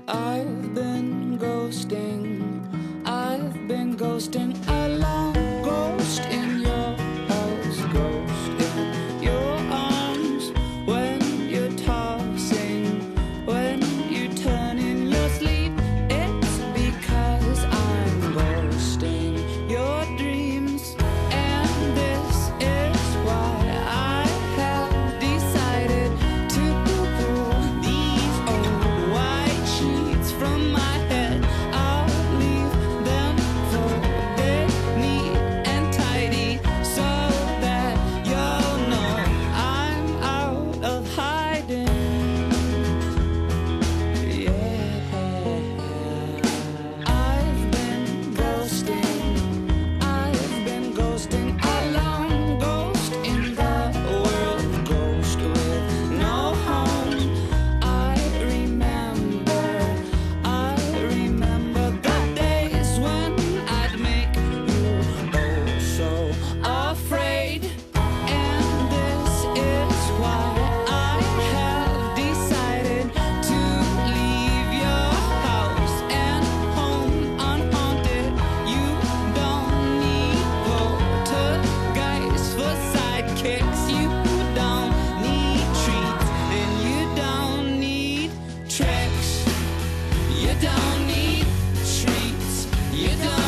I've been ghosting, I've been ghosting alone. Ghost in your house, ghost in your arms. When you're tossing, when you turn in your sleep, it's because I'm ghosting your dreams. And this is why I have decided to pull these old white sheets from my head. I'll leave them folded neat and tidy so that you'll know I'm out of hiding. Yeah, I've been ghosting, I've been ghosting alone. Ghost in the world, ghost with no home. I remember the days when I'd make you oh so afraid. And this is why I have decided to leave your house and home unhaunted. You don't need poltergeists for sidekicks. You don't need treats and you don't need tricks. You don't need treats. You don't